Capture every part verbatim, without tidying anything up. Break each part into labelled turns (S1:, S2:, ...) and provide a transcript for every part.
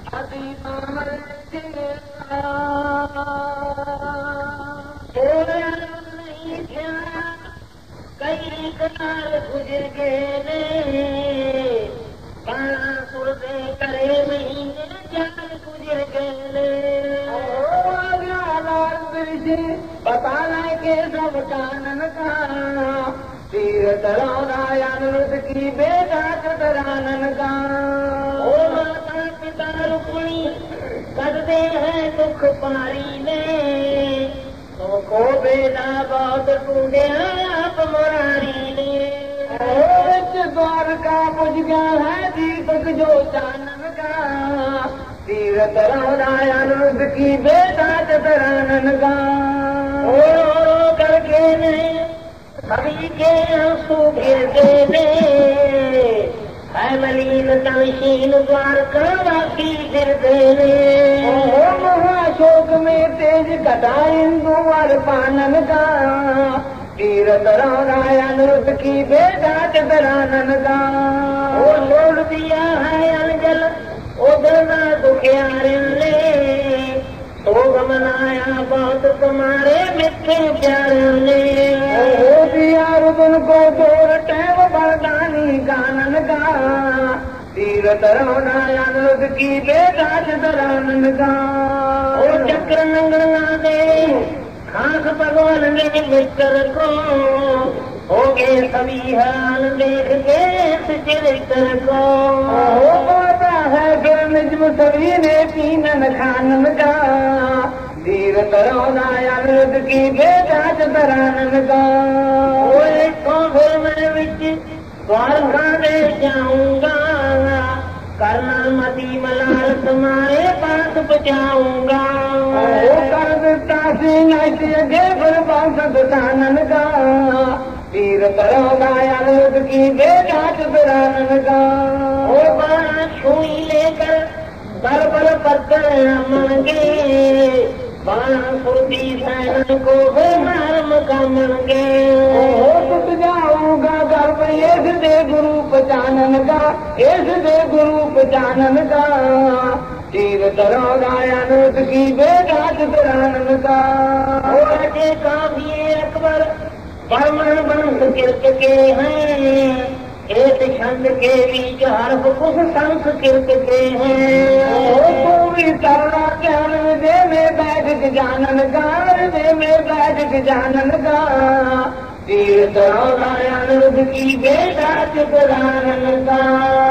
S1: नहीं थिया कई कनाल गुजर गए पाणा सुरते करे महीने चार गुजर गए बताना के सब कानन का तीर तरानायन की बेटा चतरानन का ओ माता पिता रुक्मिणी करते हैं दुख पारी ने तुमको बेटा बहुत टूटे आप मुरारी ने द्वारका बुझ गया है दीपक जो चानन का तीरथ रामायण की बेटा चतरानन का ओ करके नहीं सभी के आंसू गिरते ने है मलिन तमशीन द्वारका वाकी गिरते ने महाशोक में तेज कटा इंदु और पानन का तीरथ रामायण की बेटा चतरानन का वो छोड़ दिया है अंजल उधर दुखियारे ले तो मनाया बहुत तुम्हारे मित्र प्यारे ने दिया तुमको जोर टैव बरदानी कानन का तीरथ रामायण की बेटा चतरानन का वो चक्र नंगना दे खाक भगवान ने मित्र को हो गए सभी हाल देख के चरित्र को होता है फिर निजम सभी ने पीनन खानन का तीरथ रामायण की बेटा चतरानन का तो फिर मैं बिच द्वारका दे जाऊंगा करना मती मलाल तुम्हारे पास बचाऊंगा कर देता गे फिर बांसद सानन का तीरथ रामायण की बेटा चतरानन का वो बाणा छुई लेकर बल बल पत्थर मांगे बाणा सुरती सैन को मारम का मंगे टूट जाऊंगा गर्भ एस दे गुरु पचानन का एस दे गुरु पचानन का तीरथ रामायण की बेटा चतरानन का वो काफी अकबर ब्राह्मण वंश कीर्त के हैं एक छंद के बीच हर्फ कुछ संस्कृत के हैं पूरी तरह ज्ञान दे में बैठ के जानन का दे में बैठ के जानन का तीरथ रामायण की बेटा चतरानन का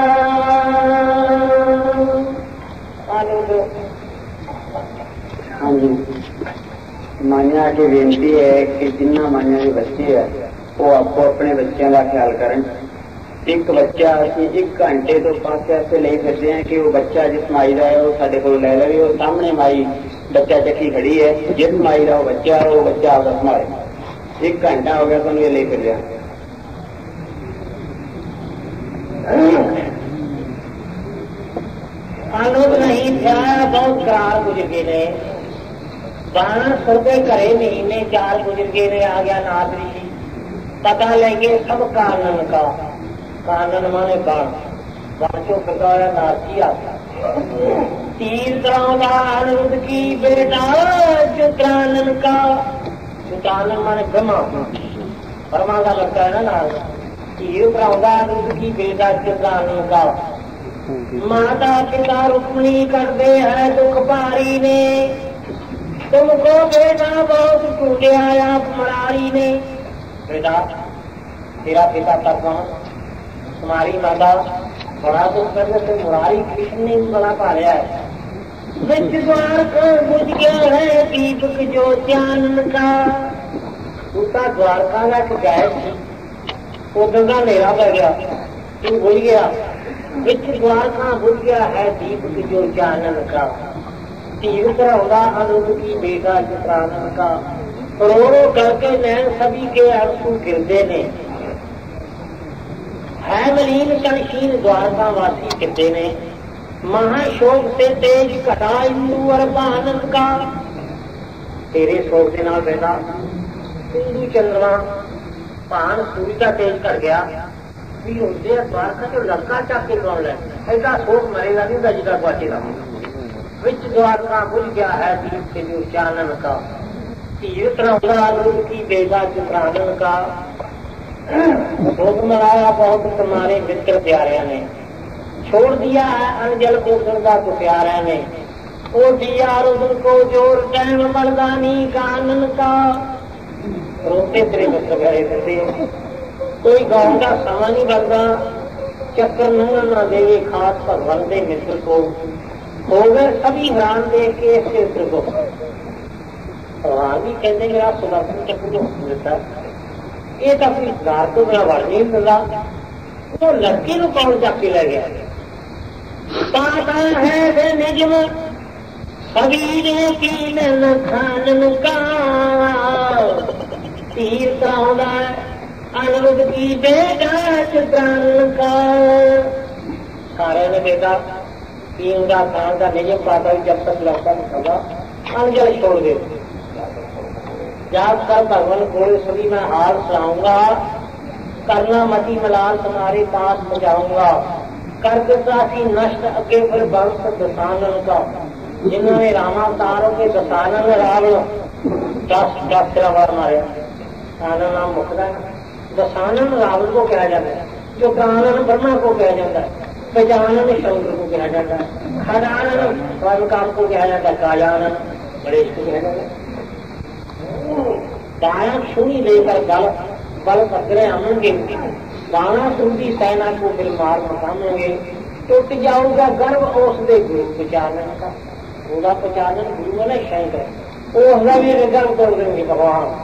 S2: हाँ जी मान्या की बेनती है कि जिन्ना मान्या के बच्चे है वो आपको अपने बच्चों का ख्याल करें। एक बच्चा असं एक घंटे तो पास ऐसे ले फिरते हैं कि वो बच्चा जिस माई का है वो साढ़े को ले लवे वो सामने माई बच्चा चक्की खड़ी है जिस माई का वो बच्चा है वो बच्चा आपका संभाले एक घंटा हो गया तो ये ले फिर रहा
S1: आलोक नहीं था बहुत करार गुजर गए बारह सौ रुपये करे महीने चार गुजर गए आ गया नाथ ऋषि पता लेंगे सब कानन का कानन माने बाण बाचो प्रकार नाची आता तीर तरह की बेटा चतरानन का चतरानन माने ब्रह्मा ब्रह्मा का लगता है ना तीर तरह की बेटा चतरानन का माता पिता रुक्मिणी करते हैं दुख पारी ने तुमको बेटा बहुत टूटे आया मरारी ने बेटा तेरा पिता तक तुम्हारी माता बड़ा दुख करने से मुरारी कृष्ण ने बड़ा पाया है विच द्वार को बुझ गया है दीपक जो चानन का उसका द्वारका का एक गैस थी उधर का अंधेरा पड़ गया तू बुझ गया विच द्वारका बुझ गया है दीपक जो चानन का तीर्थ रहा अनुप की बेटा चतरानन का करोड़ों करके नैन सभी के आंसू गिरते ने है मलीन कणशीन द्वारका वासी गिरते ने महाशोक से तेज कटा इंदु और बानन का तेरे शोक के नाल बेटा इंदु चंद्रमा भान सूर्य का तेज कर गया भी होते द्वारका जो लंका चाके कौन है ऐसा शोक मरेगा नहीं जिदा बचेगा विच द्वारका बुझ गया है दीप से जो चानन का, तीर्थ रौदा रूप की बेगा चित्रानन का। भोग मनाया बहुत तुम्हारे मित्र प्यारे ने, छोड़ दिया है अंजल को दुर्गा को प्यारे ने। ओ दिया रुद्र को जोर टैम मर्दानी का आनंद का। रोते तेरे मित्र गए थे, कोई गाँव का समा नहीं बनता, चक्कर न न दे खास भगवान दे मित्र को। हो गए सभी हैरान देख के इस चित्र को। भगवान भी कहते मेरा सुदर्शन चक्र जो मिलता ये तो अपनी घर को मेरा वड़ नहीं मिलता, वो लड़के को कौन चक के ले गया। पाता है वे निजम सबीरे की नन खानन का, तीर त्राउदा अनिरुद्ध की बेटा चित्रान का। सारे ने बेटा तीन का खान का निजम पाता जब तक लड़का नहीं होगा अंजल छोड़ दे। जब कर भगवान गोले सभी मैं हाल सुनाऊंगा, करना मती मलाल तुम्हारे पास पहुंचाऊंगा। कर दासी नष्ट अगे फिर वंश दसानन का, जिन्होंने रामावतारों के दसानन रावण दस दस रावण मारे। आना नाम मुखदा दसानन रावण को कहा जाता है, जो प्राणन ब्रह्मा को कहा जाता है, गजानन शंकर को कहा जाता है, खजानन काम को कहा जाता है, काजानन गणेश को कहा जाता है। दाया छुरी लेकर बल बल पकड़े आमेंगे, दाना सुंदी सेना को फिर मार मकामेंगे। टूट जाऊंगा गर्व औस दे गुरु पचानन का, पूरा पचानन गुरु ने शंकर ओसदा भी गर्व कर देंगे भगवान।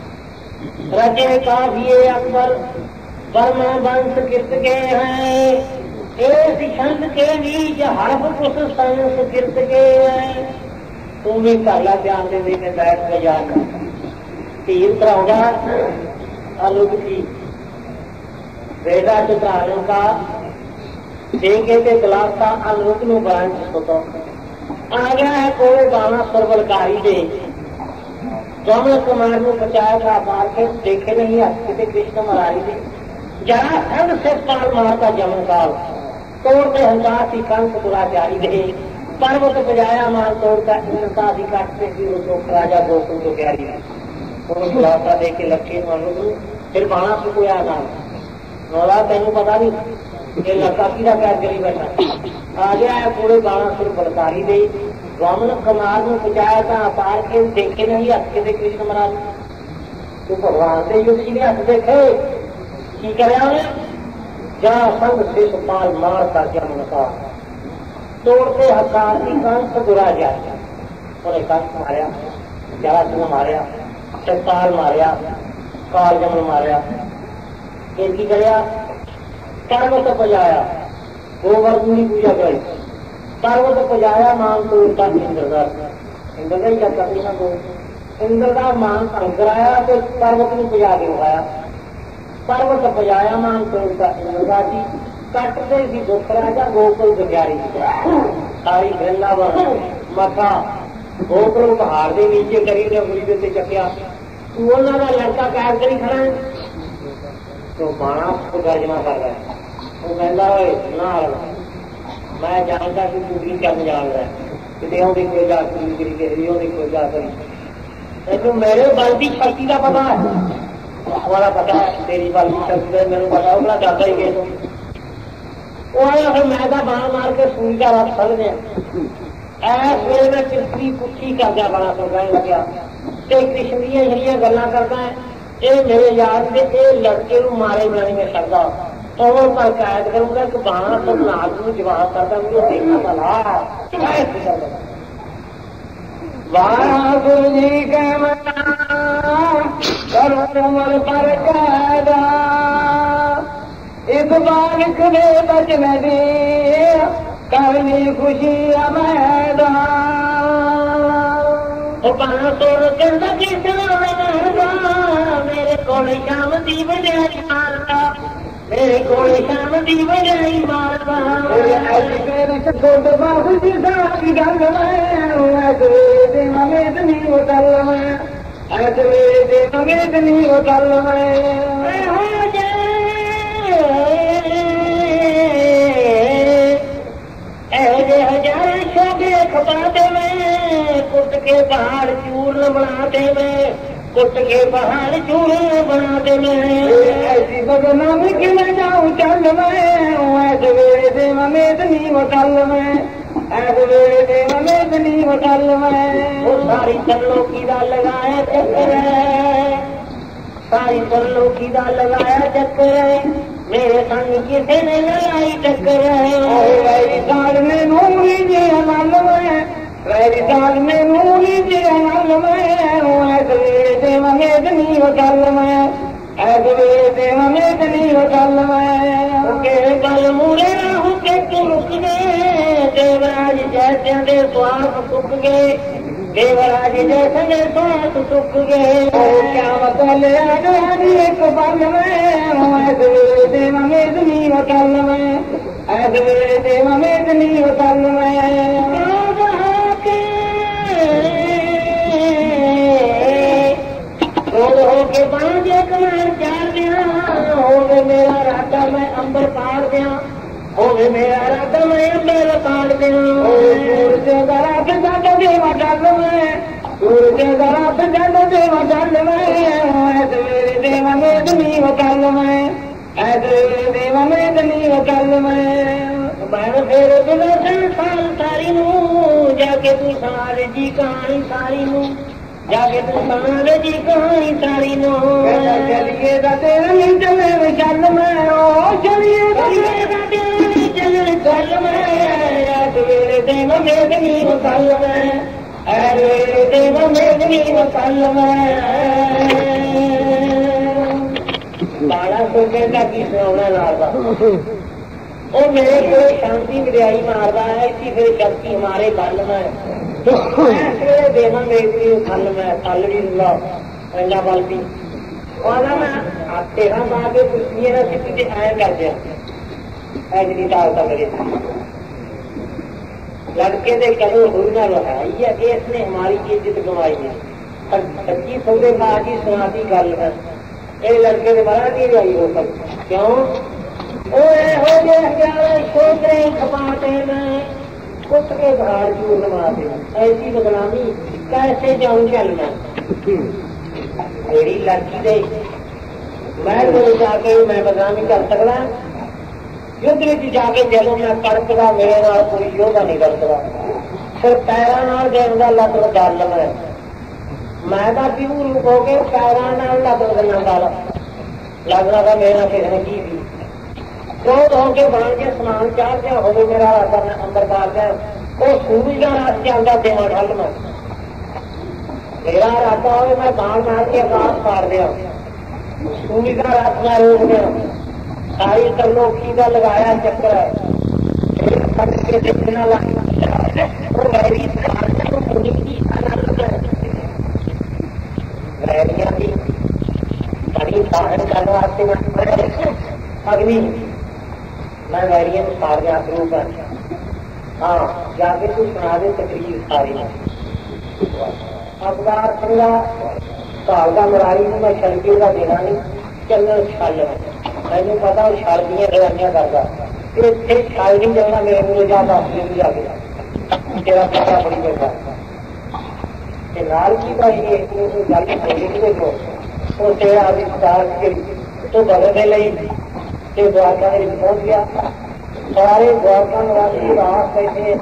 S1: रचे काफिए अकबर वर्मा वंश कित के हैं, इस छंद के बीच हरफ उस संस्कृत के हैं। तुम भी पहला ध्यान दे देने बैठ के जाकर तीर त्राउदा अनिरुद्ध की बेटा चित्रान का देखे थे गिलास का अनिरुद्ध नु बरांच होता आ गया है कोले बाणा सरबलकारी दे। जौन कुमार को बचाया था बार के देखे नहीं हस्ते कृष्ण मरारी दे। जरा संग से पाल मारता जमन काल, तोड़ते हंसासी कंस दुराचारी दे। पर्वत बजाया मान तोड़ता इंद्रता भी काटते राजा गोकुल को प्यारी है। खुलासा दे के लक्ष्य मानो फिर बाणा से कोई आना नौला तेन पता नहीं ये लड़का किरा प्यार करी बैठा। आ गया है पूरे बाणा सुर बलकारी दे। वामन कमार में बचाया था अपार के देखे नहीं हथ के कृष्ण महाराज। तो भगवान से युद्ध जी ने हथ देखे की करे जा संग शेष पाल मारता जमन का, तोड़ते हथाती कंस दुरा जाए। उन्हें कंस मारिया, जरासंध मारिया, पाल मारिया, काल जमन मारिया, की करया पर्वत पजाया, गोवर्धन की पूजा करी। पर्वत पजाया मान तो उनका इंद्रदास इंद्रदा ही करता थी ना को इंद्रदा मान तंग कराया तो पर्वत ने पजा के उठाया। पर्वत पजाया मान तो उनका इंद्रदा जी कटते सी दुख राजा गोकुल गुजारी सारी वृंदावन मथा गोकुल पहाड़ के नीचे करी ने बुरी देते चकिया। उन्होंने का लड़का कैद करी खड़ा है तो बाणा को गर्जना कर रहा है। वो कहता है ना मैं जानता कि तू भी चल जान रहा है कि की कोई जा करी करी गहरियों की कोई जा करी तो मेरे बल की शक्ति का पता है, हमारा पता है तेरी बल की शक्ति है मेरे पता होगा जाता ही गए। वो फिर मैं तो बाण मार के सूर्य का रात फल गया। ऐस वेले में चित्री कुछी कर गया बड़ा तो कहने लग्या ते कृष्ण दियां जड़ियां गल्लां करदा है ये मेरे याद में ये लड़के को मारे बनाने में श्रद्धा और पर कैद करूंगा कि बाणा सब नाल में जवाब करता मुझे देखना भला वाह जी के मना करो पर कैदा इस बार कदे बचने दे करनी खुशी मैदा बाणा तोड़ कहता मेरे को शाम दी बजाई मारता मेरे को शाम दी बजाई मारता छोट बाबू जी सारी गल दे ममेद नहीं वो तल में दे ममेद नहीं वो तल में हो जाए ऐसे हजार शोभे खपाते मैं कुट के पहाड़ चूर्ण बनाते मैं कुट के पहाड़ चूर्ण बनाते मैं
S2: ऐसी बदनामी कि मैं जाऊं चल मैं ऐसे वेले दे में नहीं वकल मैं ऐसे वेले दे में नहीं वकल मैं
S1: वो सारी चलो की दा लगाया चक्कर है सारी चलो की दा लगाया चक्कर है मेरे संग किसी ने लगाई टक्कर
S2: है साल में नूरी जी अमल में मेरी साल में नूरी जी अमल में ऐसे वेले दे में वकल मैं ऐसे वेले दे में वकल मैं
S1: के बल मुरे हो के तू रुक गए देवराज जैसे दे स्वार्थ सुख गए देवराज जैसे दे स्वार्थ सुख गए
S2: क्या बतल एक बल में ऐसे वेले दे में वकल मैं ऐसे वेले दे में वकल मैं
S1: हो के पांच एक बार चार दिया हो गए मेरा राधा मैं अंबर पार दिया हो गए मेरा राधा मैं अंबर पार दिया
S2: सूरज गरात जग देवा डल में सूरज गरात जग देवा डल में ऐसे मेरे देव में दनी वकल में ऐसे मेरे देव में दनी वकल में
S1: मैं फिर बिना साल सारी नू जाके तू सारे जी कहानी सारी नू जाके तू सारे जी कहानी सारी नो
S2: चलिए तेरे चले चल में ओ चलिए
S1: चल चल मैं सवेरे देव मेदनी वकल में सवेरे देव मेदनी वकल में बारह सौ का की सुना लागा और मेरे को शांति विद्याई मारदा है इसी फिर शक्ति हमारे बल में सवेरे देव मेदनी वकल में सालड़ी ला रंगा बल भी और मैं तेरह साल के कुछ ना सिद्धि आया कर दिया ऐसी ताकत मेरे लड़के के कदों हुई ना लहाई है इसने हमारी इज्जत गंवाई है सच्ची सौदेबाजी सुनाती गल है ये लड़के के बड़ा नहीं आई हो सकती क्यों ओए हो गए छोटे खपाते में कुछ के भाड़ चूर्ण मारते ऐसी बदनामी कैसे जाऊं चल मैं मेरी लड़की दे मैं बोल जाके मैं बदनामी कर सकता युद्ध में जाके चलो मैं कड़कदा मेरे नाल कोई योद्धा नहीं कर सकता सिर्फ पैरों नाल देगा लत डाल मैं मैं तो पीऊ रूप हो के पैरों नाल लत देना डाल लगना था मेरा किसी ने की भी क्रोध होके बन के समान चार दिया हो मेरा रास्ता मैं अंदर पार दिया वो सूरज का रास्ते आंदा देवा ढल में मेरा रास्ता हो मैं बाण मार के आकाश पार दिया सूरज का रास्ता रोक दिया सारी तरलोकी का लगाया चक्कर है देखना वैरिया की बड़ी साधन करने वास्ते अग्नि मैं वैरिया को सार गया शुरू कर हाँ जाके तू सुना दे तकरीर सारी अबदार सिंगा काल का मुरारी को मैं छलकी का देना नहीं चलना छल मैंने पता वो छल दिया दवाइयां करता इतने छल नहीं चलना मेरे को ज्यादा भी आ गया तेरा पता बड़ी बैठा नाल की भाई गल बोली देखो वो तेरा अभिकार तो बदलने लई ते द्वारका में पहुंच गया सारे द्वारका निवासी रास बैठे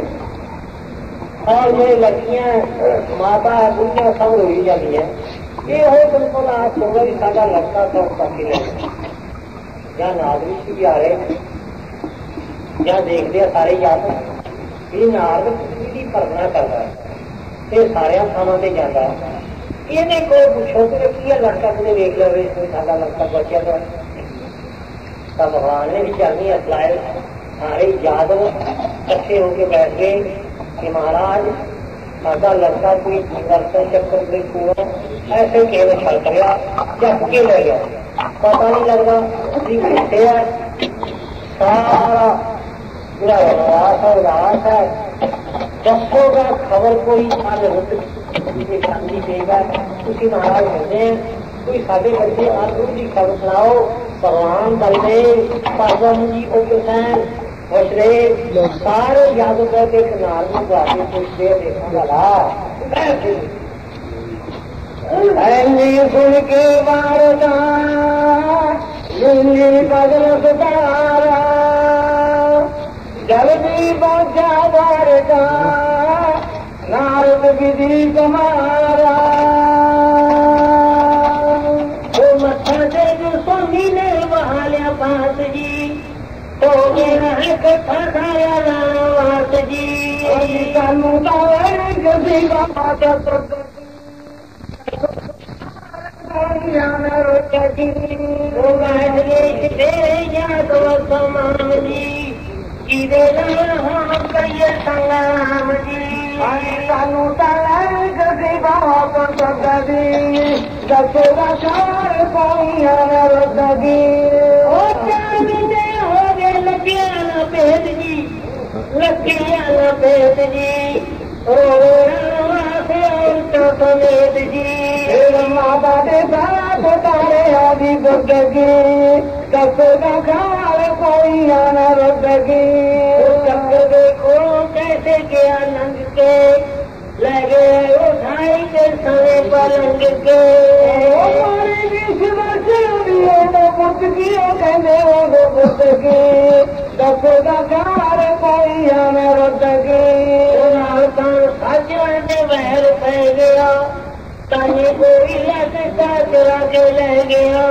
S1: और ये लड़कियां माता बुढ़ियां सब रोई जाती है ये हो बिल्कुल आप होगा भी सादा लड़का सब काफी लगे जहाँ नागरिक भी आ रहे जहाँ देखते हैं सारे याद ये नागरिक की परगना कर रहा है ये सारे थाना से जाता है ये को पूछो कि लड़का तुझे देख लो सादा लड़का बचा तो तब भगवान ने भी चलनी असलाए सारे यादव इकट्ठे होके बैठ गए कि महाराज सादा लड़का कोई दर्शन चक्कर कोई पूरा ऐसे केवल छल गया चक के ले गया पता नहीं लगता कितने है सारा पूरा उदास है उदास है दसों का खबर कोई शांति देगा उसी महाराज होते हैं कोई साढ़े बच्चे आलू की खबर सुनाओ भगवान बलदेव पागम जी उग्रसेन पुछते सारे जादूगर के किनार में जाके पूछते देखा भला ऐनी सुन के वारदा नीली बदल सुधारा जल भी पहुंचा वारदा नारद विधि तुम्हारा वो मत्था से जो स्वामी ने वहा लिया पास जी तो मेरा है कथा खाया रात जी कानू का गसी बाबा का संग्राम जी कानू गसी बाबा लगिया भेद जी लगिया भेद जी समेत जी माता के साथ तारे आदि बुद्धगी कसो का खाल कोई आना रुद्धगी चक्र देखो कैसे के आनंद के लगे उठाई के समय पलंग के हमारे बीच बुद्धगी कहते हो बुद्धगी कसो का खाल कोई आना रुद्धगी बहर पै गया तानी कोई लगता चला के ले गया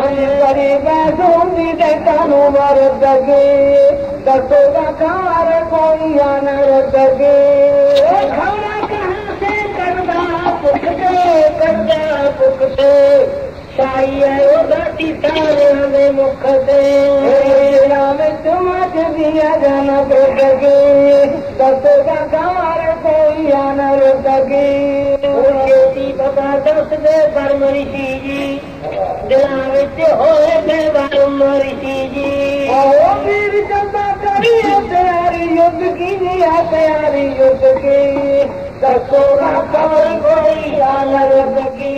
S1: गरीबी कानू मर दगे दसो का कार कोई आना दगे खाना कहाँ से करदा पुखते करदा पुखते शाही है वो घाटी सारे हमें मुख से में चमच दिया जाना दगे दसो का कार कोई आना दगे खेती बता दस दे बर्म ऋषि जी दिला विच होए थे बर्म ऋषि जी वीर चंदा करी तैयारी युद्ध की है तैयारी युद्ध की दसो का कार कोई आना दगे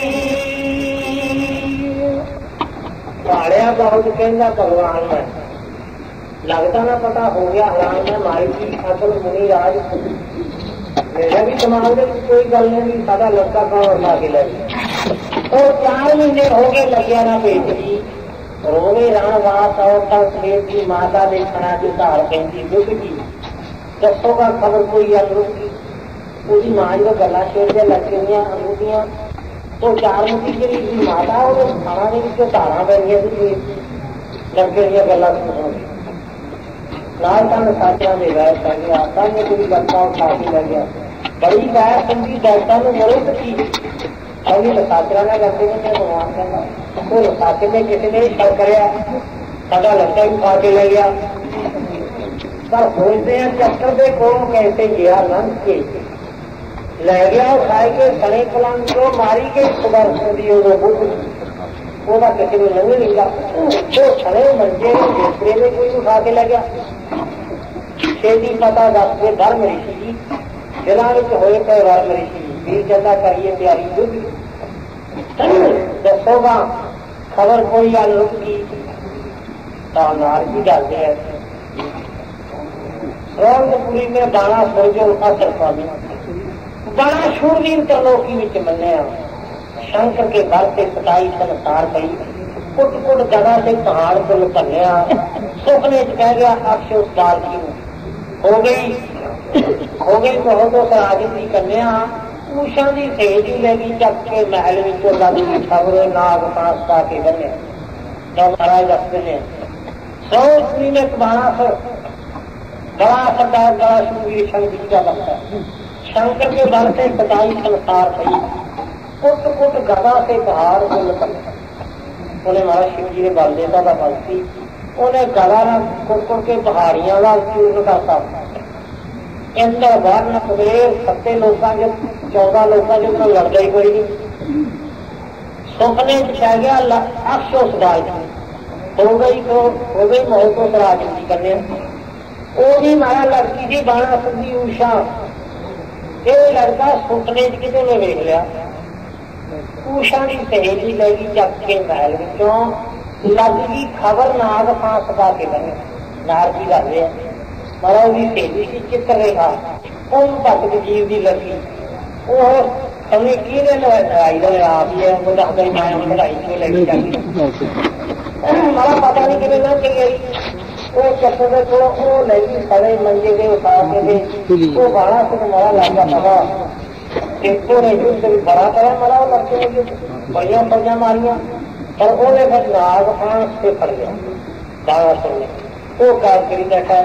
S1: पाड़िया बहुत कहना भगवान में लगता ना पता हो गया हराम में मारी थी असल मुनि राज मेरा भी दिमाग में कोई गल नहीं सादा लड़का कौन उठा के लगे तो चार महीने हो गए लगिया ना पेट जी रोवे रण वास और सवेर की माता ने खड़ा की धार कहती दुख की दसों का खबर कोई अनुरूप की पूरी मां जो गला शेर के लग गई अनुदियां तो चार मुखी जी माता और खाना के धारा पैनिया लग गई गला सुनो लाल तन साथिया में वैर कर गया तन में कोई लड़का उठा के लग गया बड़ी वैर समझी डॉक्टर ने मरो सकी अभी लसाचरा ने करते हैं भगवान कहना तो लसाचे में किसी ने शर कराया सादा लड़का ही उठा के ले गया पर बोलते हैं चक्कर दे को कैसे गया नंद के ले गया उठाए के सड़े पलंग को मारी के सुदर्शन दी बुद्ध ਉਹਦਾ ਕਿਸੇ ਨੂੰ ਲੰਘ ਨਹੀਂ ਗਿਆ ਉਹ ਸੜੇ ਮੰਜੇ ਬਿਸਤਰੇ में कोई उठा के ले गया ਛੇਤੀ पता दस के धर्म ऋषि जी दिलों में होए पे धर्म ऋषि जी वीर चंदा करिए प्यारी युद्ध दसोगा खबर कोई गल रुकी तो नारजी डालते हैं रौनकपुरी में बाणा सोजो असर स्वामी बड़ा शूरवीर तरलोकी में मन्ने शंकर के घर से सताई संसार पई कुट कुट जगह से पहाड़ को निकलिया सुपने च कह गया अक्षय उस बाल की हो गई हो गई तो हो तो राजी की कन्या उषा की सहेली लगी चक के महल में लगी खबर नाग पास पा के बने तो महाराज दसते हैं सौ स्त्री में बाणा सर बड़ा सरदार बड़ा शूरवीर शंकर का लगता है शंकर के बल से सताई संसार पई कुट कुट गदा से पहाड़ को उन्हें महाराज शिव जी ने बल देता था बल सी उन्हें गदा न कुट कुट के पहाड़ियां का चूर्ण करता इंद्र वर्ण कुबेर सत्ते लोगों जो चौदह लोगों जो लड़ता ही कोई नहीं सुपने कह गया अक्षोस बाज हो गई तो हो गई मोह को राजनीति करने वो भी माया लड़की थी बाणा सुधी उषा ये लड़का सुपने किसी ने वेख लिया उषा की सहेली लगी चक के महल विचों लग गई खबर नाग फांस पा के बने नारजी कर रहे हैं मारा उसकी सहेली सी चित्र रेखा उन भगत कबीर की लड़की वो हमने की लड़ाई का आप ही है वो दसदा ही मैं लड़ाई क्यों लेके जाती मारा पता नहीं कि ना गई वो चक्कर में थोड़ा वो लगी खड़े मंजे के उठा के वो बारह से मारा लगा पता देखो नहीं उससे भी बड़ा करा मारा वो लड़के ने बढ़िया फौजा मारिया पर उन्हें फिर नाग फांस से फड़ गया बारह सौ ने वो काम करी बैठा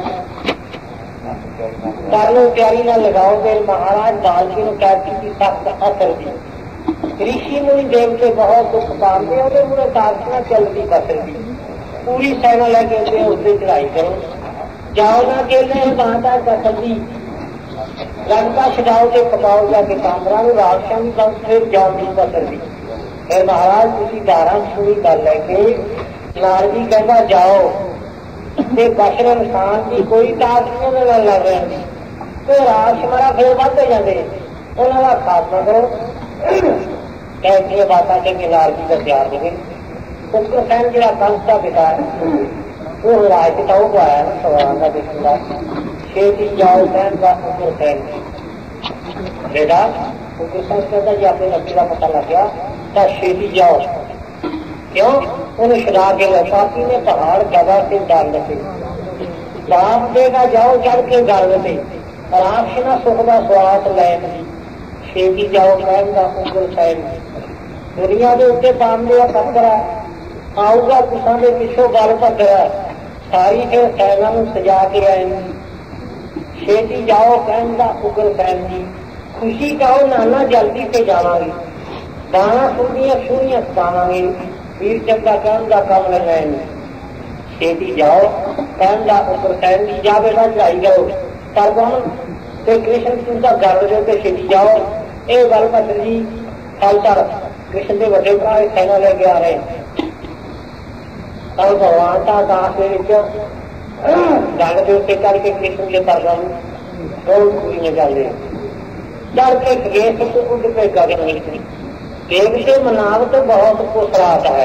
S1: कर लो तैयारी ना लगाओ फिर महाराज बालकी ने क्या की सख्त असर दी ऋषि मुनि देवते बहुत दुख पाते और पूरे प्रार्थना चलती फसल दी पूरी सेना लगे उससे चढ़ाई करो जाओ ना कहते हैं बाधा फसल दी लंका छड़ाओ के पकाओ जाके कामरा राक्षा भी बंद फिर जान दी फसल दी फिर महाराज तुम बारह सुनी कर लेके नारजी कहता जाओ बशर इंसान की कोई ताकत नहीं लग रही तो राज हमारा फिर बढ़ते जाते उन्होंने खात्मा करो कैसी बातें के नारजी का तैयार हो गए उग्रसेन जो कंस का पिता है वो राज पिताओं को आया ना सवाल का देखूंगा छेती जाओ सैन का उग्रसेन बेटा उग्रसेन कहता जी अपने लड़की का पता लग गया तो छेती जाओ क्यों उन्हें छुड़ा के पापी ने पहाड़ जगह से डाल देते बाप देगा जाओ चढ़ के गल देते राम से ना सुख का स्वाद लैन की छेती जाओ सैन का उग्रसेन दुनिया के उत्ते पामदे पत्थर आऊगा तुसा के पिछों गल भद्र सारी फिर सैना सजा के आएंगी छेती जाओ कहना उग्रसेन जी खुशी कहो नाना जल्दी से जावांगे गाना सुनिया सुनिया सतावांगे वीर चंदा कहन का काम ले जाएंगे छेती जाओ कहना उग्रसेन जी जा बेटा चढ़ाई करो पर कौन ते कृष्ण तुमका गल दे के छेती जाओ ये गल भद्र जी कल तक कृष्ण के बड़े भरा सेना लेके आ रहे कल भगवान का आकाश के गल के उत्ते करके कृष्ण के परगम बहुत कुड़ियां चल रही चढ़ के गए तो उड़ पे गगन देखते मनावत बहुत कुछ आता है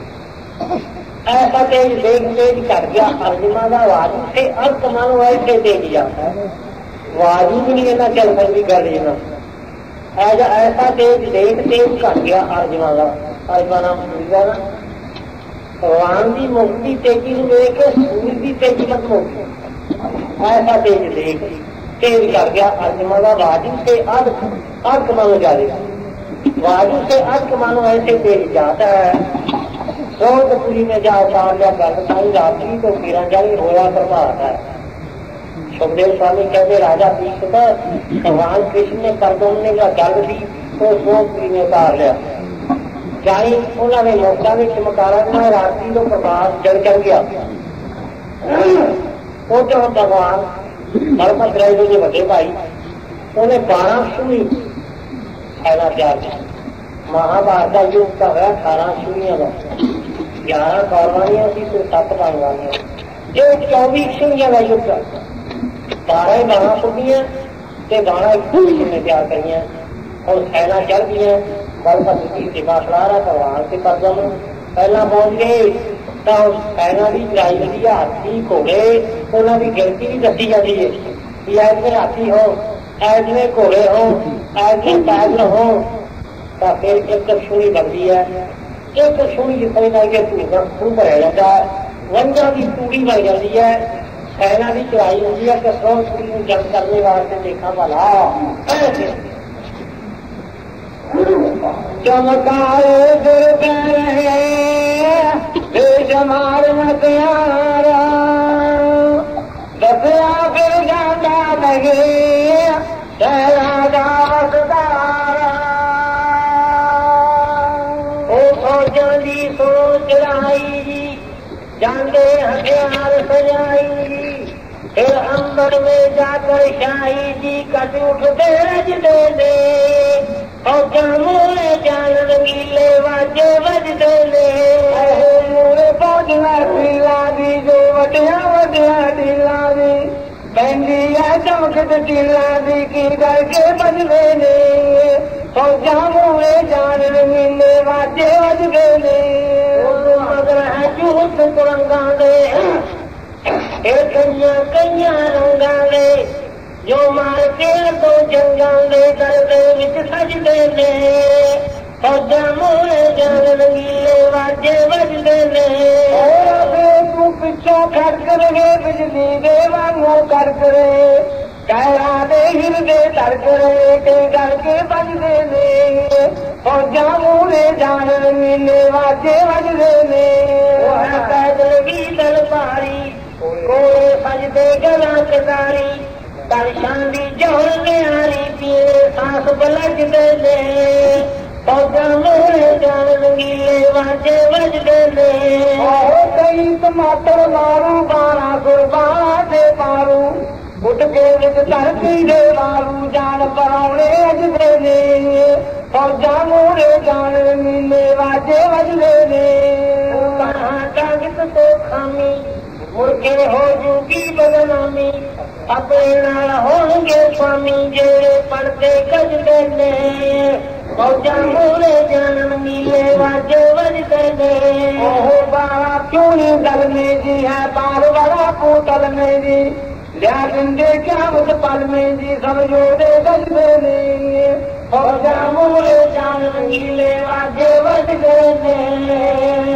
S1: ऐसा तेज देख तेज कर गया अर्जुमा का वाजू से अर्थ मन वैसे तेज जाता है वाजू भी नहीं लेना चल सकती गल ना ऐसा ऐसा तेज देख तेज कर गया अर्जुमा का अर्जुमा नाम भूल ना भगवान की मुक्ति तेजी में देख के सूर्य की तेजी मत मुक्ति ऐसा तेज देख तेज कर गया अर्जुमा का वाजू से अर्थ अर्थ मानो जाए वाजू से अर्थ मानो ऐसे तेज जाता है सोनपुरी में जा उतार लिया गल साई रात्रि तो गिरा जाए रोया प्रभात है सुखदेव स्वामी कहते राजा तीस भगवान कृष्ण ने करदोने का गल दी तो सोनपुरी में उतार लिया जाई उन्होंने मोटा में चमकारा ना रात्रि तो प्रभात जल चल गया उधर भगवान बलभद्र के बड़े भाई उन्हें बारह सूई सेना तैयार की महाभारत का युग का है अठारह सूइया का ग्यारह कौरवानियां थी तो सत्त पांडवानियां ये चौबीस सूइया का युग बारह बारह सूइयां बारह सूइयां तैयार करी और सेना चढ़ गई बलभद्र की सेवा सलाह रहा भगवान से कदम पहला पहुंच गए तो सेना की लड़ाई होती है हाथी घोड़े उन्होंने की गिनती भी दसी जाती है कि ऐसे हाथी हो ऐसे घोड़े हो ऐसे पैदल हो तो फिर एक छुरी बनती है एक छुरी जितने करके खूह भरया जाता है वंजा की तूड़ी बन जाती है सेना की चढ़ाई होती है कि सौ छुरी में जंग करने वास्ते देखा भला चमकारे जमार मतियारा दसिया फिर जाता लगे तेरा दावतदारा ओ फौजां दी सोच लाई जी जांदे हथियार सजाई जी फिर अंबर में जाकर शाही जी कट उठते रजते दे फौजां मूले जान रंगीले वाजे बजते ने मूले फौजा पीला दी जो वटिया वटिया ढीला दी बहंदी है चमकत ढीला दी की करके बजते ने फौजा मूले जान रंगीले वाजे बजते ने मगर है झूठ कुरंगा दे ਇਹ ਕਈਆਂ ਕਈਆਂ ਰੰਗਾਂ ਦੇ ਜੋ ਮਾਰ ਕੇ ਦੋ ਜੰਗਾਂ ਦੇ ਗਲ ਦੇ ਵਿੱਚ ਸਜਦੇ ਨੇ ਫੌਜਾਂ ਮੂਹਰੇ ਜਾਨ ਰੰਗੀਲੇ ਵਾਜੇ ਵੱਜਦੇ ਨੇ ਤੂੰ ਪਿੱਛੋਂ ਖੜਕ ਰਹੇ ਬਿਜਲੀ ਦੇ ਵਾਂਗੂ ਕੜਕ ਰਹੇ ਕਹਿਰਾਂ ਦੇ ਹਿਰਦੇ ਧੜਕ ਰਹੇ ਕਈ ਗਲ ਕੇ ਵੱਜਦੇ ਨੇ ਫੌਜਾਂ ਮੂਹਰੇ ਜਾਨ ਰੰਗੀਲੇ ਵਾਜੇ ਵੱਜਦੇ ਨੇ ਉਹ ਹੈ ਪੈਦਲ ਵੀ ਦਲ ਭਾਰੀ ਕੋਲੇ ਸਜਦੇ ਗਲਾਂ ਕਤਾਰੀ ਦਰਸ਼ਾਂ ਦੀ ਜੋਰ ਨਿਆਰੀ ਪੀਏ ਸਾਸ ਬਲਜਦੇ ਨੇ ਫੌਜਾਂ ਮੂਹਰੇ ਜਾਨ ਰੰਗੀਲੇ ਵਾਜੇ ਵੱਜਦੇ ਨੇ ਉਹ ਕਈ ਟਮਾਟਰ ਮਾਰੂ ਬਾਰਾਂ ਕੁਰਬਾਨ ਦੇ ਮਾਰੂ ਉੱਠ ਕੇ ਵਿੱਚ ਧਰਤੀ ਦੇ ਮਾਰੂ ਜਾਨ ਪਰਾਉਣੇ ਅਜਦੇ ਨੇ ਫੌਜਾਂ ਮੂਹਰੇ ਜਾਨ ਰੰਗੀਲੇ ਵਾਜੇ ਵੱਜਦੇ ਨੇ ਕਹਾਂ ਕਾਗਜ਼ ਤੋਂ ਖਾਮੀ ਮੁਰਗੇ ਹੋ ਜੂਗੀ ਬਦਨਾਮੀ ਆਪਣੇ ਨਾਲ ਹੋਣਗੇ ਸਵਾਮੀ ਜਿਹੜੇ ਪੜਦੇ ਕੱਜਦੇ ਨੇ ਫੌਜਾਂ ਮੂਹਰੇ ਜਾਨ ਰੰਗੀਲੇ ਵਾਜੇ ਵੱਜਦੇ ਨੇ ਉਹ ਬਾਰਾ ਕਿਉਂ ਨਹੀਂ ਦਲਮੇ ਜੀ ਹੈ ਬਾਰ ਬੜਾ ਪੂਤਲ ਮੇ ਜੀ ਲਿਆ ਦਿੰਦੇ ਕਿਆਮਤ ਪਲ ਮੇ ਜੀ ਸਭ ਜੋੜੇ ਵੱਜਦੇ ਨੇ ਫੌਜਾਂ ਮੂਹਰੇ ਜਾਨ ਰੰਗੀਲੇ ਵਾਜੇ ਵੱਜਦੇ ਨੇ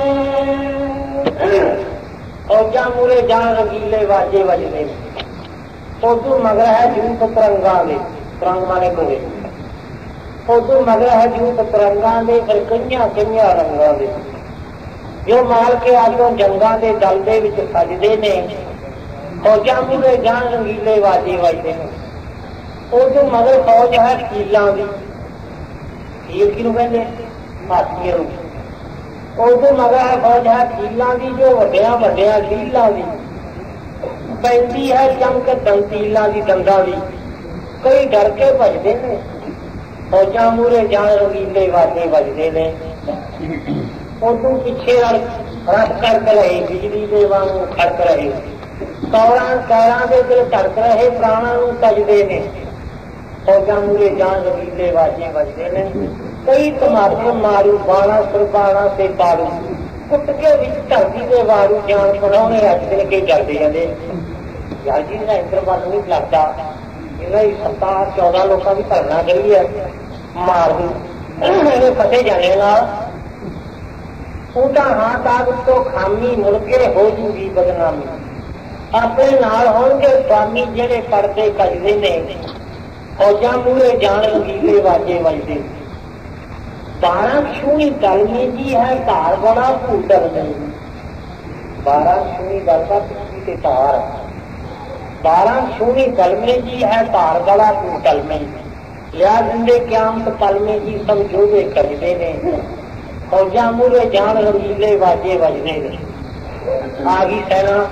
S1: ਫੌਜਾਂ ਮੂਹਰੇ ਜਾਨ ਰੰਗੀਲੇ ਵਾਜੇ ਵੱਜਦੇ ਨੇ ਉਦੋਂ ਮਗਰ ਹੈ ਜੂਤ ਤਰੰਗਾਂ ਦੇ ਤਰੰਗ ਮਾਨੇ ਕੋਲੇ ਉਦੋਂ ਮਗਰ ਹੈ ਜੂਤ ਤਰੰਗਾਂ ਦੇ ਫਿਰ ਕਈਆਂ ਕਈਆਂ ਰੰਗਾਂ ਦੇ ਜੋ ਮਾਲ ਕੇ ਆਲੋਂ ਜੰਗਾਂ ਦੇ ਦਲ ਦੇ ਵਿੱਚ ਸਜਦੇ ਨੇ ਫੌਜਾਂ ਮੂਹਰੇ ਜਾਨ ਰੰਗੀਲੇ ਵਾਜੇ ਵੱਜਦੇ ਨੇ ਉਦੋਂ ਮਗਰ ਫੌਜ ਹੈ ਕੀਲਾਂ ਦੀ ਕੀਲ ਕਿਹਨੂੰ ਕਹਿੰਦੇ ਹਾਥੀਆਂ ਨੂੰ ਉਦੋਂ ਮਗਰ ਹੈ ਫੌਜ ਹੈ ਕੀਲਾਂ ਦੀ ਜੋ ਵੱਡਿਆਂ ਵੱਡਿਆਂ ਕੀਲਾਂ ਦੀ ਪੈਂਦੀ ਹੈ ਚਮਕ ਦੰਤੀਲਾਂ ਦੀ ਦੰਦਾਂ ਦੀ ਕਈ ਡਰ ਕੇ ਭਜਦੇ ਨੇ ਫੌਜਾਂ ਮੂਹਰੇ ਜਾਨ ਰੰਗੀਲੇ ਵਾਜੇ ਵੱਜਦੇ ਨੇ ਉਦੋਂ ਪਿੱਛੇ ਰਸ ਕਰਕੇ ਰਹੇ ਬਿਜਲੀ ਦੇ ਵਾਂਗੂ ਖੜਕ ਰਹੇ ਕੌਰਾਂ ਕੈਰਾਂ ਦੇ ਦਿਲ ਧੜਕ ਰਹੇ ਪ੍ਰਾਣਾਂ ਨੂੰ ਤਜਦੇ ਨੇ ਫੌਜਾਂ ਮੂਹਰੇ ਜਾਨ ਰੰਗੀਲੇ ਵਾਜੇ ਵੱਜਦੇ ਨੇ ਕਈ ਧਮਾਕੇ ਮਾਰੂ ਬਾਣਾ ਸਰਬਾਣਾ ਤੇ ਪਾਰੂ ਕੁੱਟ ਕੇ ਵਿੱਚ ਧਰਤੀ ਦੇ ਵਾਰੂ ਜਾਨ ਛੁਡਾਉਣੇ ਅੱਜ ਦਿਨ ਕੇ ਜਲਦੇ ਜਾਂਦੇ ਯਾਰ ਜੀ ਦਾ ਇੰਦਰਬਲ ਨਹੀਂ ਲੱਗਦਾ ਇਹਨਾਂ ਦੀ ਸੱਤਾਰ ਚੌਦਾਂ ਲੋਕਾਂ ਦੀ ਧਰਨਾ ਕਰੀ ਹੈ ਮਾਰ ਦੂ ਇਹਨੇ ਫਸੇ ਜਾਣੇ ਨਾਲ ਉਹਦਾ ਹਾਂ ਤਾਕਤ ਤੋਂ ਖਾਮੀ ਮੁੜ ਕੇ ਹੋ ਜੂਗੀ ਬਦਨਾਮੀ ਆਪਣੇ ਨਾਲ ਹੋਣਗੇ ਸਵਾਮੀ ਜਿਹੜੇ ਪੜਦੇ ਕੱਜਦੇ ਨੇ ਫੌਜਾਂ ਮੂਹਰੇ ਜਾਨ ਰੰਗੀਲੇ ਵਾਜੇ ਵੱਜਦੇ ਬਾਰਾਂ ਛੂਣੀ ਦਲਮੀ ਜੀ ਹੈ ਧਾਰ ਬੜਾ ਭੂਤਲ ਨਹੀਂ ਬਾਰਾਂ ਛੂਣੀ ਦਲ ਦਾ ਪਿੱਛੀ ਤੇ ਧਾਰ ਬਾਰਾਂ ਛੂਣੀ ਦਲਮੇ ਜੀ ਹੈ ਧਾਰ ਬੜਾ ਭੂਤਲ ਨਹੀਂ ਲਿਆ ਦਿੰਦੇ ਕਿਆਮਤ ਪਲਮੇ ਜੀ ਸਭ ਜੋਦੇ ਕੱਜਦੇ ਨੇ ਫੌਜਾਂ ਮੂਹਰੇ ਜਾਨ ਰੰਗੀਲੇ ਵਾਜੇ ਵੱਜਦੇ ਨੇ ਆ ਗਈ ਸੈਨਾ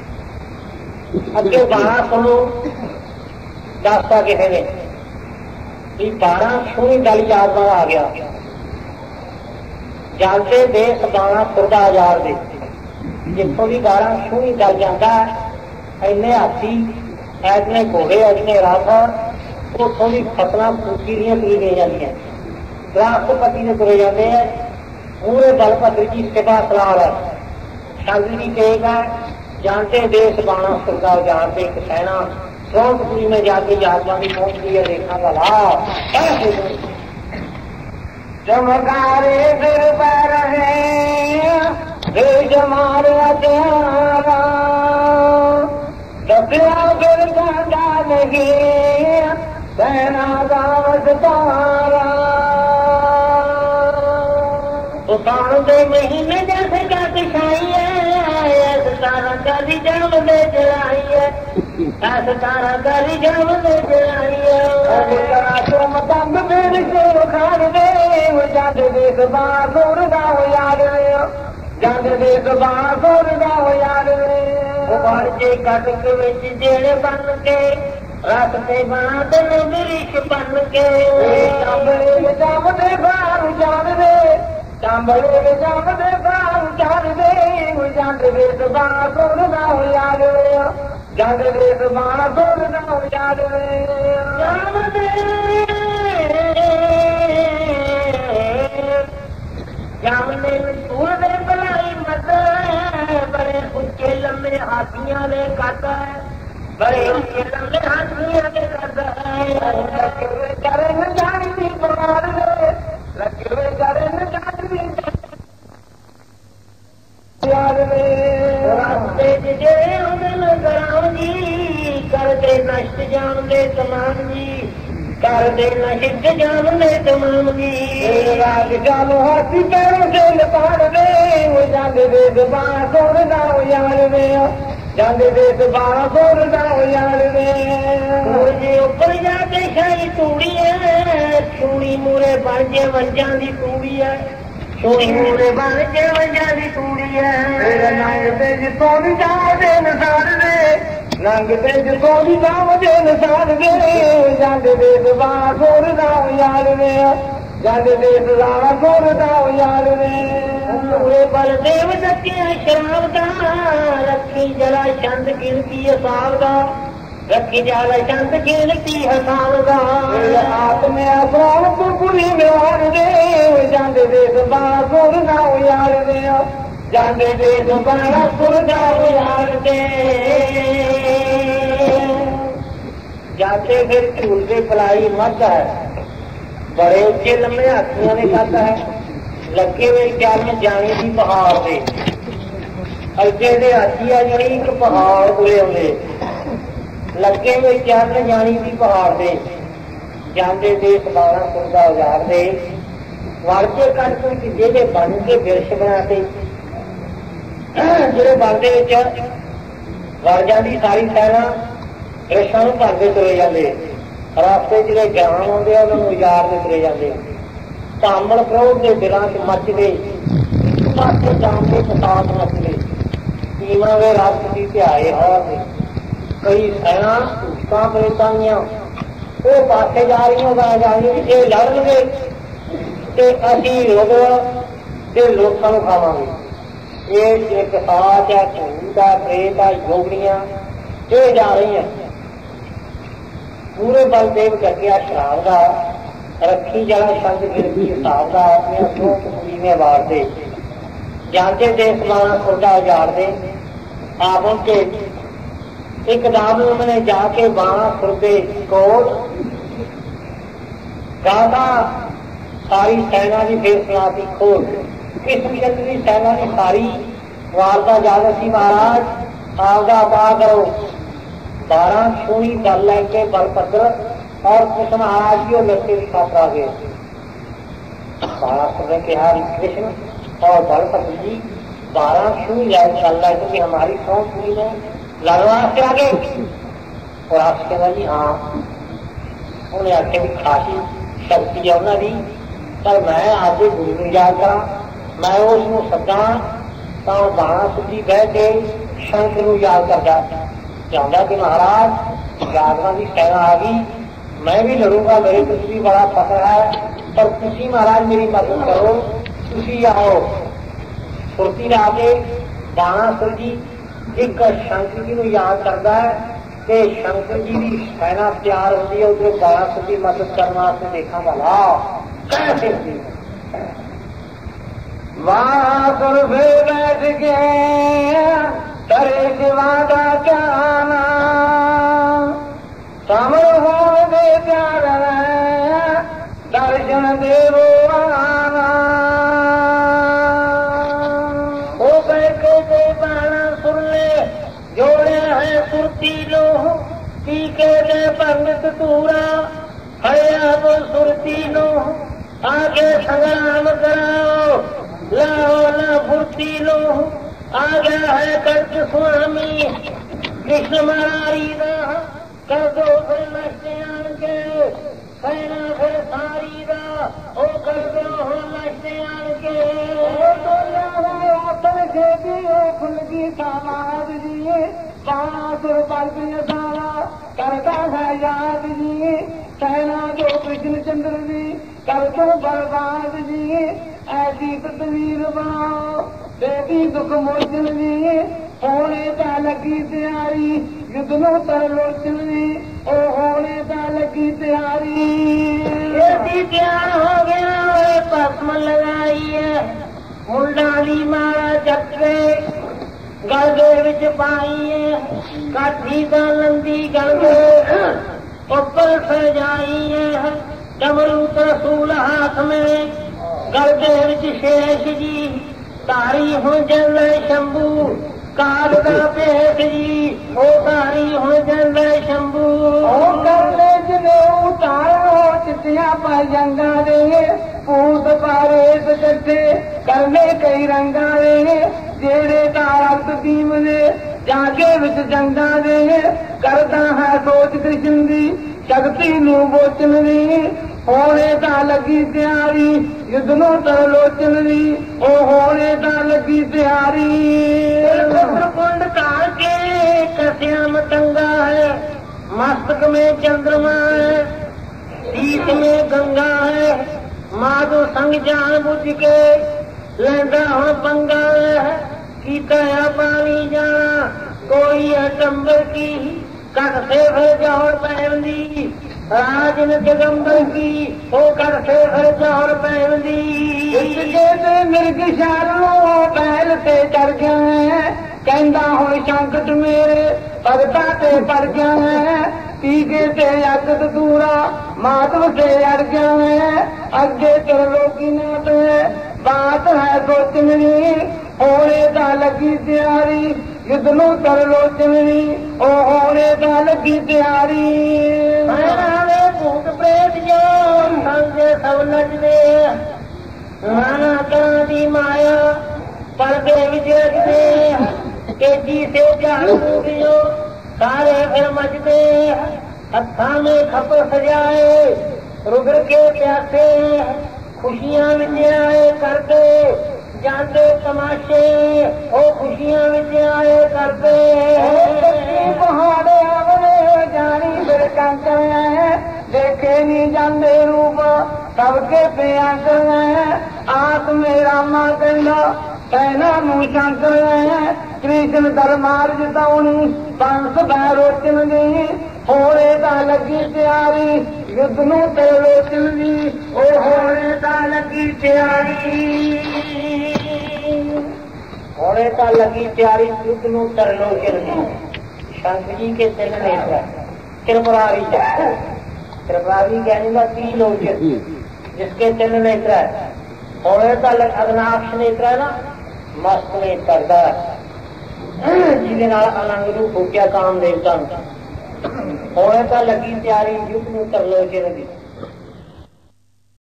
S1: ਅੱਗੇ ਬਾਰਾਂ ਸੁਣੋ ਦੱਸਦਾ ਕਿਸੇ ਨੇ ਵੀ ਬਾਰਾਂ ਛੂਣੀ ਦਲ ਯਾਦ ਨਾਲ ਆ ਗਿਆ ਜਾਂਦੇ ਦੇਸ਼ ਬਾਣਾ ਖੁਰਦਾ ਆਜ਼ਾਰ ਦੇ ਜਿੱਥੋਂ ਵੀ ਬਾਰਾਂ ਛੂਹੀ ਦਲ ਜਾਂਦਾ ਇੰਨੇ ਹਾਥੀ ਐਨੇ ਘੋੜੇ ਐਨੇ ਰਾਥ ਉੱਥੋਂ ਦੀ ਫਸਲਾਂ ਫੂਕੀ ਦੀਆਂ ਪੀ ਗਈਆਂ ਜਾਂਦੀਆਂ ਰਾਸ਼ਟਰਪਤੀ ਦੇ ਤੁਰੇ ਜਾਂਦੇ ਆ ਪੂਰੇ ਬਲ ਭਦਰ ਜੀ ਸੇਵਾ ਸਲਾਹ ਹੈ ਸ਼ਾਂਤੀ ਕਹੇਗਾ जानते देश बाणा खुर्दा आजार से एक सेना श्रौतपुरी में जाके यादवानी पहुंचती है देखा भला चमकारे फिर पैर है जमारे अत्यारा दबिया फिर गांडा लगे सेना दावत तारा उतार दे महीने जैसे जाके छाई है सतारा काली जाम दे जलाई है सतारा काली जाम दे जलाई है तुम तंग मेरे से उखाड़ दे जंद देख बार दूर गाँव याद जंद देख बार दूर गाँव याद उबार के कटक विच जेड़े बन के रास्ते बांध वृक्ष बन के चांबले जाम दे बार जान दे चांबले जाम दे बार जान दे जंद देख बार दूर गाँव याद जंद देख बार दूर गाँव याद जाम दे जामने सूर दे भलाई मत बड़े उच्च ਉੱਚੇ ਲੰਮੇ ਹਾਥੀਆਂ ਦੇ ਕਰਦਾ ਹੈ, ਬੜੇ ਉੱਚੇ ਲੰਮੇ ਹਾਥੀਆਂ ਦੇ ਕਰਦਾ ਹੈ। ਲੱਗੇ ਕਰਨ ਜਾਣਦੀ ਬਮਾਰ ਦੇ, ਲੱਗੇ ਕਰਨ ਜਾਣਦੀ ਯਾਰ ਵੇ ਰਸਤੇ ਚ ਜਿਹੜੇ ਉਹਦੇ ਨਜ਼ਰਾਂ ਜੀ, ਕਰਦੇ ਨਸ਼ਟ ਜਾਣਦੇ ਤਮਾਮ ਜੀ, ਕਰਦੇ ਨਸ਼ਟ ਜਾਣਦੇ ਤਮਾਮ ਜੀ। ਰਾਜ ਚਾਲੂ ਹਾਥੀ ਪੈਰੋਂ ਸੇ ਲਪਾੜ ਦੇ, ਉਹ ਜਾਂਦੇ ਦੇ ਦਬਾਣਾ ਸੋੜਦਾ ਉਹ ਯਾਰ ਵੇ, ਜਾਂਦੇ ਦੇ ਦਬਾਣਾ ਸੋੜਦਾ ਉਹ ਯਾਰ ਵੇ। ਜੇ ਉੱਪਰ ਜਾ ਕੇ ਸ਼ਾਹੀ ਤੂੜੀ ਹੈ, ਛੂਣੀ ਮੂਰੇ ਬਣ ਜੇ ਵੰਜਾਂ ਦੀ ਤੂੜੀ ਹੈ, ਛੂਣੀ ਮੂਰੇ ਬਣ ਜੇ ਵੰਜਾਂ ਦੀ ਤੂੜੀ ਹੈ। ਨੰਗ ਤੇ ਜਿੱਥੋਂ ਵੀ ਜਾਵੇ ਨਸਾਰ ਦੇ, ਨੰਗ ਤੇ ਜਿੱਥੋਂ ਵੀ ਜਾਵੇ ਨਸਾਰ ਦੇ, ਜਾਂਦੇ ਦੇ ਦਬਾਣਾ ਸੋੜਦਾ ਉਹ ਯਾਰ ਵੇ, ਜਾਂਦੇ ਦੇ ਦਬਾਣਾ ਸੋੜਦਾ ਉਹ ਯਾਰ ਵੇ। ਪੂਰੇ ਬਲਦੇਵ ਦੱਕਿਆ ਸ਼ਰਾਬ ਦਾ, ਰੱਖੀ ਜਰਾ ਚੰਦ ਗਿਣਤੀ ਹਿਸਾਬ ਦਾ, ਰੱਖੀ ਜਰਾ ਚੰਦ ਗਿਣਤੀ ਹਿਸਾਬ ਦਾ। ਆਤਮਿਆ ਸੋਣ ਤੂੰ ਕੁੜੀ ਮਿਲਾਰ ਦੇ, ਜਾਂਦੇ ਦੇ ਦਬਾਣਾ ਸੋੜਦਾ ਉਹ ਯਾਰ ਵੇ, ਜਾਂਦੇ ਦੇ ਦਬਾਣਾ ਸੋੜਦਾ ਉਹ ਯਾਰ ਦੇ। जाते फिर झूलते पलाई मत है, बड़े उच्चे लंबे हाथियों ने खाता है, लगे हुए चरण जाने की पहाड़ से, अगे दे हाथी आ जानी एक पहाड़ कोले आते, लगे हुए चरण जानी की पहाड़ से, जाते देश बारह सुरदा उजाड़ते, वड़के कट के जेडे बन के बिरछ बनाते, जेडे बनते वड़ जाती सारी सैना रिश्तां नूं भरदे तुरे जाते, रास्ते ਜਿਹੜੇ ਗਿਆਨ ਆਉਂਦੇ ਆ ਉਹਨਾਂ ਨੂੰ ਉਜਾੜਦੇ ਤੁਰੇ ਜਾਂਦੇ। ਧਾਮਣ ਕ੍ਰੋਧ ਦੇ ਦਿਲਾਂ 'ਚ ਮੱਚਦੇ, ਪਾਸੇ ਜਾਂਦੇ ਫਸਾਦ ਮੱਚਦੇ, ਕੀਮਾ ਵੇ ਰੱਬ ਦੀ ਧਿਆਏ ਹਾਰ ਕਈ ਸੈਨਾ ਝੂਠਾਂ ਪ੍ਰੇਤਾਂ ਦੀਆਂ ਉਹ ਪਾਸੇ ਜਾ ਰਹੀਆਂ ਗਾ ਜਾ ਰਹੀਆਂ ਵੀ ਜੇ ਲੜਨਗੇ ਤੇ ਅਸੀਂ ਰੋਗ ਤੇ ਲੋਕਾਂ ਨੂੰ ਖਾਵਾਂਗੇ। ਇਹ ਇੱਕ ਸਾਚ ਹੈ, ਝੂਠ ਹੈ, ਪ੍ਰੇਤ ਹੈ, ਯੋਗਣੀਆਂ ਇਹ ਜਾ ਰਹੀਆਂ। पूरे बलदेव जगिया शराब का, रखी जरा शब्द गिरती हिसाब का, अपने सो में वार दे, जानते देश माना खोटा उजाड़ दे। आप उनके एक दाम उन्होंने जाके बाणा खुरदे कोट गाता, सारी सेना की फिर सुनाती खोट, किस्मचंद की सेना की सारी वारता याद सी महाराज आपका पा करो। बारह छूई गल लैके बलभद्र और कृष्ण महाराज की लड़के की खातर आ गए। बारह ने कहा कृष्ण और बलभद्र जी बारह छूई गल लैके कि हमारी सौ पूरी में लड़वा से आ गए। और आप कहना जी हाँ, उन्हें आख्या भी खासी शक्ति है उन्होंने, पर मैं आज गुरु को याद करा, मैं उसको सदा तो बारह सुधी बह के शंकर को याद करता चाहता कि महाराज जागरण की सेना आ गई, मैं भी लड़ूंगा, मेरे प्रति भी बड़ा फख्र है, पर तुसी महाराज मेरी मदद करो, तुसी आओ। फुर्ती ला के बाणासुर जी एक शंकर जी को याद करता है कि शंकर जी की सेना तैयार होती है, उधर बाणासुर की मदद करने वास्ते देखा भला कैसे बाणासुर फिर बैठ गए करे शिवादा चाना, समर हो दे प्यार दर्शन देवो आना। ओ बैठे दे बाणा सुन ले जोड़े है सुरती लो, टीके दे पंडित तूरा है अब सुरती लो, आगे संग्राम कराओ लाओ ना फुर्ती लो। आ गया है कर्ज स्वामी कृष्ण महारारी दा, कर दो फिर नशयान के सेना फिर सारी दा, ओ कर दो हो नशयान के। खुलगी समाज जी बाणासुर बल सारा करता है याद जी, सेना जो कृष्ण चंद्र जी कर दो बर्बाद जी, ऐसी तस्वीर बनाओ देवी दुख मोचन जी, होने का लगी तैयारी युद्ध नो तर लोचन जी, ओ होने का लगी तैयारी। ये तैयार हो गया भस्म लगाई है, मुंडाली मारा चक्के गल दे विच पाई है काठी दा लंदी गल दे ऊपर सजाई है डमरू रसूल हाथ में गल दे विच शेष जी तारी हो जल शंभू काल दा भेद जी ओ तारी हो जल शंभू
S3: करले जिने उतारो चितिया पायंगा दे पूत पारे सच्चे करले कई रंगा दे जेड़े तारत दीम दे जागे विच जंगा दे करदा है सोच कृष्ण दी शक्ति नू बोचन दी होने ता लगी तैयारी युद्ध नू तरलोचन दी ओ होने ता लगी तैयारी
S1: कुंड तार के कस्या मतंगा है मस्तक में चंद्रमा है शीत में गंगा है माधो संग जान बुझ के लेंदा हूं पंगा है कीता पानी जाना कोई अटंबर की कट से फिर जौहर पहनदी राजन दिगंबर की हो कर से फिर जौहर पहनदी
S3: मिर्ग शारों बैल से चढ़ गया है कहता हो संकट मेरे भगता से पड़ गया है टीके से अगत दूरा माधव से अड़ गया है अगे त्रिलोकी नाथ है बात है सोचनी होने का लगी तैयारी युद्ध नू तरलोचनी ओ होने का लगी तैयारी
S1: भूत प्रेत जो संगे सब नचदे नाना तरह की माया पर्दे विच रखदे तेजी से झाड़ जो सारे फिर मचदे हथा में खप सजाए रुद्र के प्यासे खुशियां विच आए करते जाते तमाशे ओ खुशियां विच आए करते
S3: पहाड़े आवरे जानी फिर कंकर देखे नहीं जाते रूप सबके प्रियंकर आस में रामा कहना कहना नू शंकर कृष्ण दरबार जिताउनी पंस बैरोचन दी होने का लगी तैयारी युद्ध नू त्रिलोचन दी ओ होने का लगी तैयारी
S1: होने का लगी तैयारी युद्ध नू त्रिलोचन दी शंकर जी के तिल नेत्र त्रिपुरारी त्रिपुरारी कहने का त्रिलोचन जिसके तिल नेत्र है होने का अग्नाक्ष नेत्र है ना मस्त नेत्र करता है जिसके अलंग रूप हो गया काम देवता होने का लगी तैयारी युद्ध नू त्रिलोचन दी